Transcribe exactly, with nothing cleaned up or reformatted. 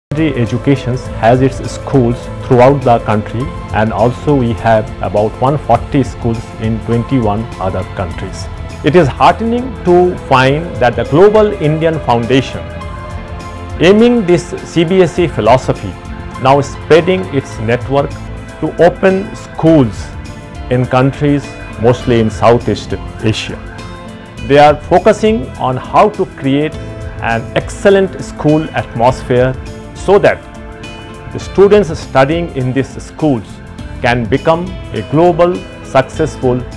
Secondary education has its schools throughout the country, and also we have about one hundred forty schools in twenty-one other countries. It is heartening to find that the Global Indian Foundation, aiming this C B S E philosophy, now spreading its network to open schools in countries mostly in Southeast Asia. They are focusing on how to create an excellent school atmosphere so that the students studying in these schools can become a global successful